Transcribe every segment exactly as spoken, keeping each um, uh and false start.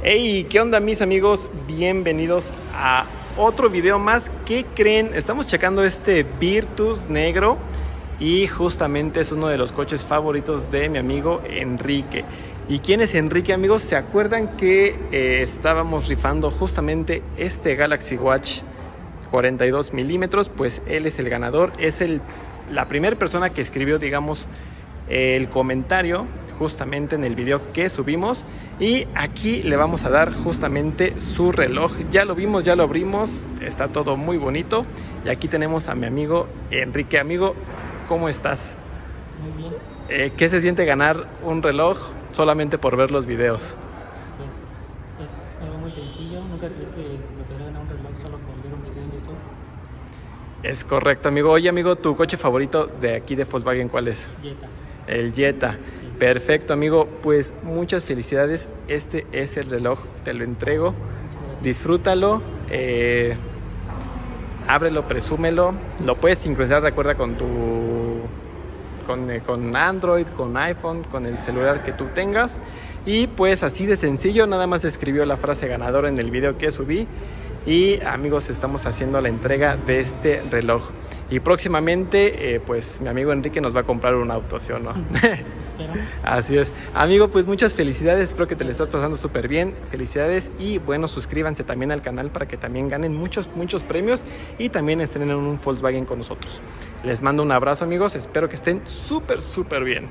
Hey, ¿qué onda mis amigos? Bienvenidos a otro video más. ¿Qué creen? Estamos checando este Virtus negro y justamente es uno de los coches favoritos de mi amigo Enrique. ¿Y quién es Enrique, amigos? ¿Se acuerdan que eh, estábamos rifando justamente este Galaxy Watch cuarenta y dos milímetros? Pues él es el ganador, es el, la primera persona que escribió, digamos, el comentario justamente en el video que subimos, y aquí le vamos a dar justamente su reloj. Ya lo vimos, ya lo abrimos, está todo muy bonito, y aquí tenemos a mi amigo Enrique. Amigo, ¿cómo estás? Muy bien. Eh, ¿qué se siente ganar un reloj solamente por ver los videos? Pues es algo muy sencillo, nunca creí que me pudiera ganar un reloj solo con ver un video en YouTube. Es correcto, amigo. Oye, amigo, ¿tu coche favorito de aquí de Volkswagen cuál es? Jetta. El Jetta. Sí. Perfecto, amigo. Pues muchas felicidades. Este es el reloj, te lo entrego. Muchas gracias. Disfrútalo. Eh, ábrelo, presúmelo. Lo puedes sincronizar, recuerda, con tu con, eh, con Android, con iPhone, con el celular que tú tengas. Y pues así de sencillo, nada más escribió la frase ganadora en el video que subí. Y amigos, estamos haciendo la entrega de este reloj. Y próximamente, eh, pues mi amigo Enrique nos va a comprar un auto, ¿sí o no? Espero. Así es. Amigo, pues muchas felicidades. Espero que te le estás pasando súper bien. Felicidades. Y bueno, suscríbanse también al canal para que también ganen muchos, muchos premios. Y también estén en un Volkswagen con nosotros. Les mando un abrazo, amigos. Espero que estén súper, súper bien.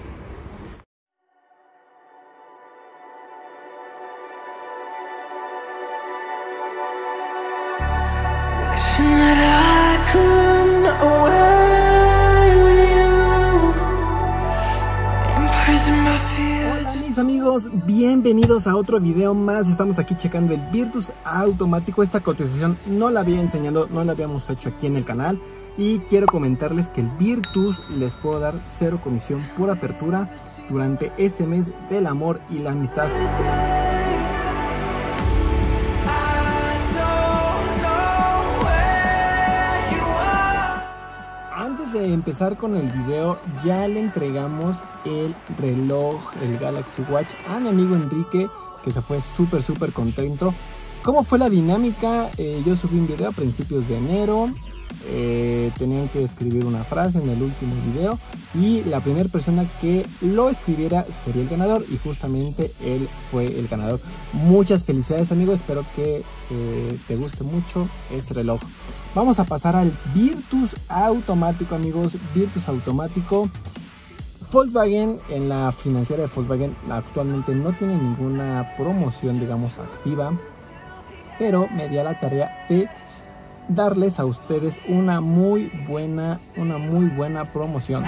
Hola mis amigos, bienvenidos a otro video más. Estamos aquí checando el Virtus automático. Esta cotización no la había enseñado, no la habíamos hecho aquí en el canal. Y quiero comentarles que el Virtus les puedo dar cero comisión por apertura durante este mes del amor y la amistad. Antes de empezar con el video, ya le entregamos el reloj, el Galaxy Watch, a mi amigo Enrique, que se fue súper súper contento. ¿Cómo fue la dinámica? Eh, yo subí un video a principios de enero, eh, tenían que escribir una frase en el último video y la primera persona que lo escribiera sería el ganador, y justamente él fue el ganador. Muchas felicidades, amigo, espero que eh, te guste mucho ese reloj. Vamos a pasar al Virtus automático, amigos. Virtus automático. Volkswagen, en la financiera de Volkswagen actualmente no tiene ninguna promoción, digamos, activa, pero me di a la tarea de darles a ustedes una muy buena, una muy buena promoción.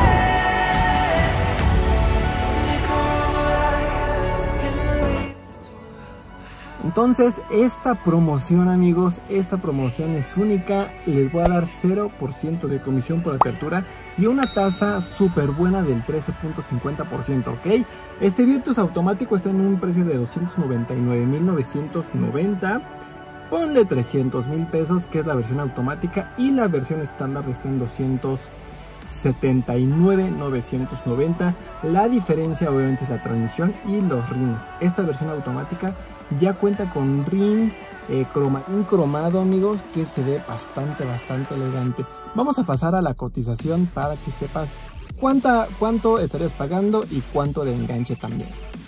Entonces, esta promoción, amigos, esta promoción es única. Les voy a dar cero por ciento de comisión por apertura y una tasa súper buena del trece punto cincuenta por ciento, ¿ok? Este Virtus automático está en un precio de doscientos noventa y nueve mil novecientos noventa. Ponle trescientos mil pesos, que es la versión automática, y la versión estándar está en doscientos setenta y nueve mil novecientos noventa. La diferencia obviamente es la transmisión y los rines. Esta versión automática ya cuenta con rin eh, croma, un cromado, amigos, que se ve bastante, bastante elegante. Vamos a pasar a la cotización para que sepas cuánta, cuánto estarías pagando y cuánto de enganche también.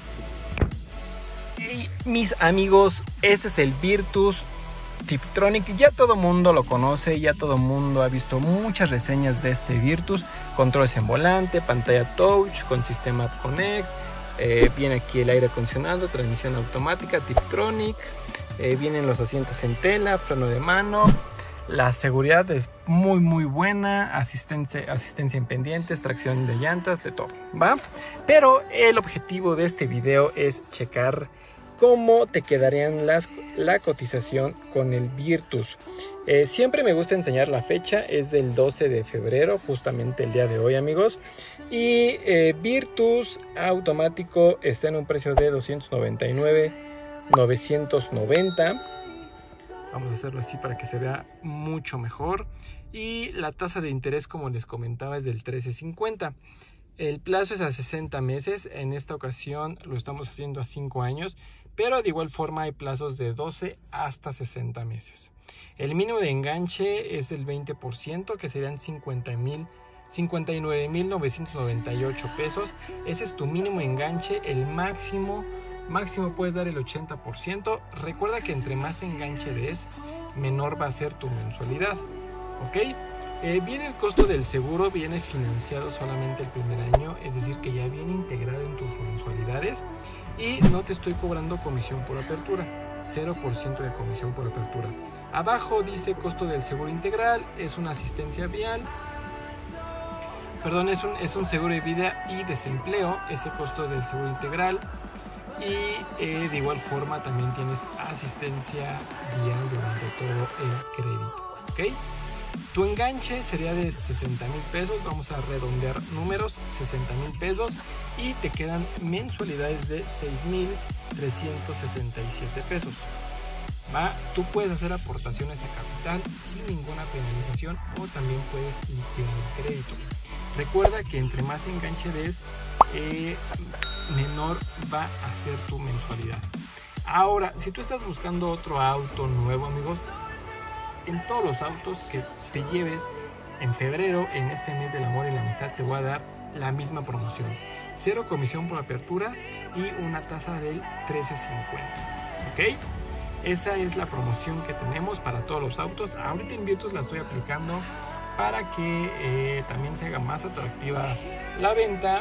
Hey, mis amigos, este es el Virtus Tiptronic. Ya todo mundo lo conoce, ya todo mundo ha visto muchas reseñas de este Virtus. Controles en volante, pantalla touch con sistema Connect. Eh, viene aquí el aire acondicionado, transmisión automática, Tiptronic, eh, vienen los asientos en tela, freno de mano, la seguridad es muy muy buena, asistencia, asistencia en pendientes, tracción de llantas, de todo, ¿va? Pero el objetivo de este video es checar cómo te quedarían las, la cotización con el Virtus. Eh, siempre me gusta enseñar la fecha, es del doce de febrero, justamente el día de hoy, amigos. Y eh, Virtus automático está en un precio de doscientos noventa y nueve mil novecientos noventa. Vamos a hacerlo así para que se vea mucho mejor. Y la tasa de interés, como les comentaba, es del trece cincuenta. El plazo es a sesenta meses, en esta ocasión lo estamos haciendo a cinco años, pero de igual forma hay plazos de doce hasta sesenta meses. El mínimo de enganche es el veinte por ciento, que serían cincuenta y nueve mil novecientos noventa y ocho pesos. Ese es tu mínimo enganche. El máximo, máximo puedes dar el ochenta por ciento. Recuerda que entre más enganche des, menor va a ser tu mensualidad. ¿Ok? Eh, viene el costo del seguro, viene financiado solamente el primer año, es decir que ya viene integrado en tus mensualidades y no te estoy cobrando comisión por apertura, cero por ciento de comisión por apertura. Abajo dice costo del seguro integral, es una asistencia vial, perdón, es un, es un seguro de vida y desempleo, ese costo del seguro integral. Y eh, de igual forma también tienes asistencia vial durante todo el crédito. ¿Ok? Tu enganche sería de sesenta mil pesos, vamos a redondear números, sesenta mil pesos, y te quedan mensualidades de seis mil trescientos sesenta y siete pesos. ¿Va? Tú puedes hacer aportaciones a capital sin ninguna penalización o también puedes liquidar el crédito. Recuerda que entre más enganche des, eh, menor va a ser tu mensualidad. Ahora, si tú estás buscando otro auto nuevo, amigos, en todos los autos que te lleves en febrero, en este mes del amor y la amistad, te voy a dar la misma promoción. Cero comisión por apertura y una tasa del trece cincuenta. ¿Ok? Esa es la promoción que tenemos para todos los autos. Ahorita en Virtus la estoy aplicando para que eh, también se haga más atractiva la venta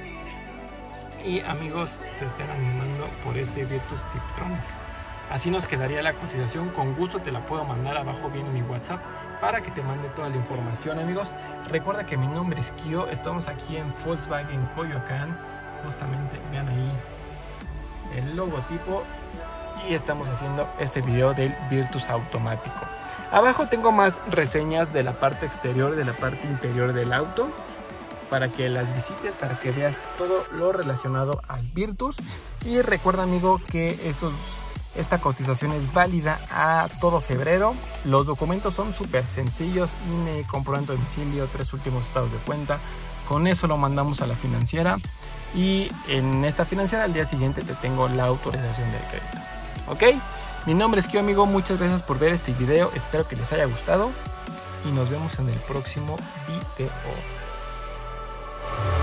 y amigos se estén animando por este Virtus Tiptronic. Así nos quedaría la cotización. Con gusto te la puedo mandar. Abajo viene mi WhatsApp para que te mande toda la información, amigos. Recuerda que mi nombre es Kio. Estamos aquí en Volkswagen Coyoacán. Justamente vean ahí el logotipo. Y estamos haciendo este video del Virtus automático. Abajo tengo más reseñas de la parte exterior, de la parte interior del auto, para que las visites, para que veas todo lo relacionado al Virtus. Y recuerda, amigo, que estos Esta cotización es válida a todo febrero. Los documentos son súper sencillos: I N E, comprobante de domicilio, tres últimos estados de cuenta. Con eso lo mandamos a la financiera y en esta financiera al día siguiente te tengo la autorización del crédito. ¿Ok? Mi nombre es Kio, amigo. Muchas gracias por ver este video. Espero que les haya gustado y nos vemos en el próximo video.